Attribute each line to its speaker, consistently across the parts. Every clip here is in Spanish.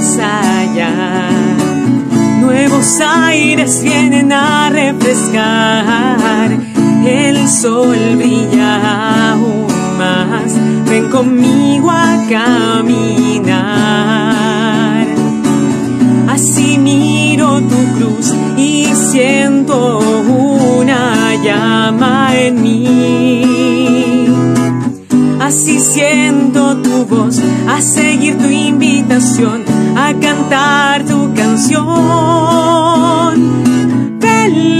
Speaker 1: más allá. Nuevos aires vienen a refrescar, el sol brilla aún más, ven conmigo a caminar. Así miro tu cruz y siento una llama en mí. Así siento tu voz, a seguir tu invitación, a cantar tu canción. Ven,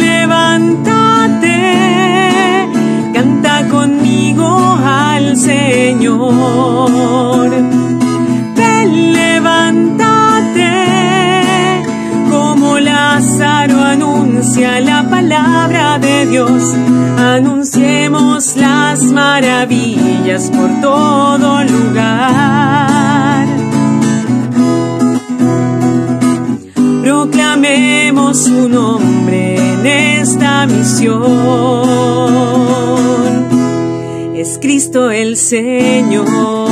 Speaker 1: levántate, canta conmigo al Señor. Ven, levántate, como Lázaro anuncia la palabra de Dios. Anunciemos las maravillas por todo lugar. Proclamemos su nombre en esta misión. Es Cristo el Señor.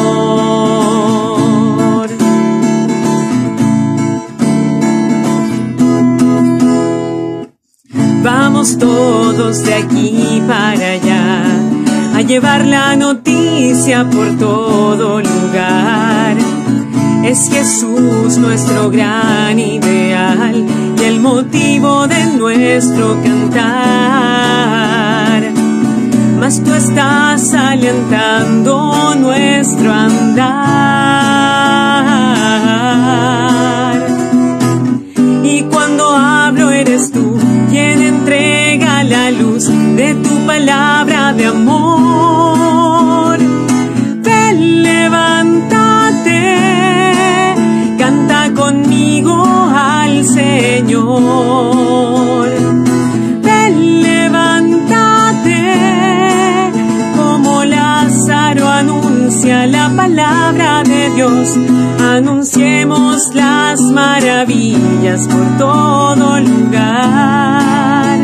Speaker 1: Vamos todos de aquí para allá a llevar la noticia por todo lugar. Es Jesús nuestro gran ideal y el motivo de nuestro cantar. Mas tú estás alentando nuestro andar. Y cuando hablo eres tú quien entrega la luz de tu palabra de amor. Ven, levántate, canta conmigo al Señor. Ven, levántate, como Lázaro anuncia la palabra de Dios. Anunciemos las maravillas por todo lugar.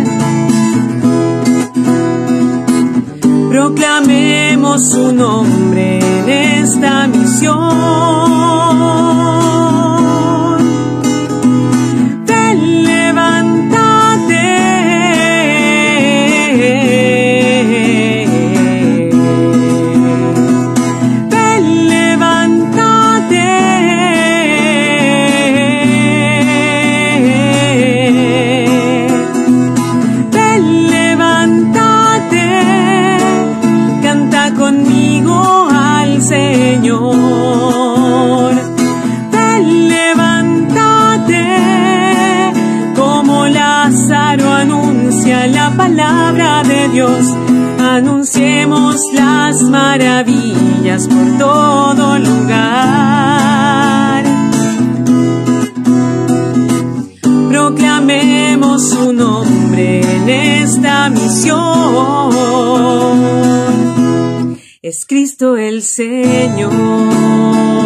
Speaker 1: Proclamemos su nombre en esta misión. Ven, levántate, ven, levántate, ven, levántate, canta conmigo al Señor. Ven, levántate, como Lázaro anuncia la palabra de Dios. Anunciemos las maravillas por todo lugar. Proclamemos su nombre en esta misión. Es Cristo el Señor.